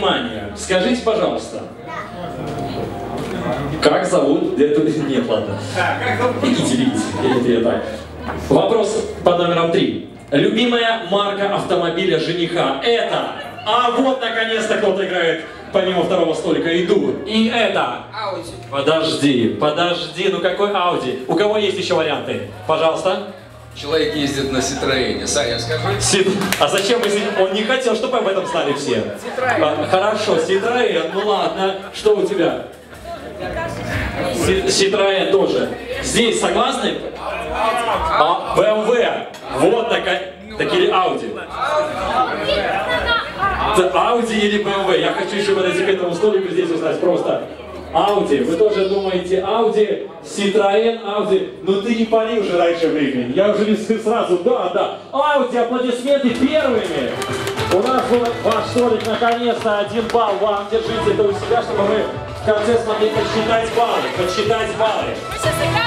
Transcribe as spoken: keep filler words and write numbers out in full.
внимание. Скажите, пожалуйста, как зовут... Нет, ладно. Бегите, бегите. Это я так. Вопрос под номером три. Любимая марка автомобиля жениха это... А вот, наконец-то, кто-то играет помимо второго столика. Иду. И это... Ауди. Подожди, подожди, ну какой Ауди? У кого есть еще варианты? Пожалуйста. Человек ездит на Ситроене. Саня, скажи. Сит... А зачем, если он не хотел, чтобы об этом знали все? А, хорошо, Ситроен, ну ладно. Что у тебя? Ситроен тоже. Здесь согласны? А, бэ эм вэ. Вот такая... Такие Ауди. Ауди или бэ эм вэ? Я хочу еще подойти к этому столику здесь узнать просто. Ауди. Вы тоже думаете Ауди, Ситроен, Ауди. Ну ты не пали уже раньше времени. Я уже не сразу. Да, да. Ауди, аплодисменты первыми. У нас был ваш столик наконец-то. Один балл вам. Держите это у себя, чтобы мы в конце смогли подсчитать баллы. Подсчитать баллы.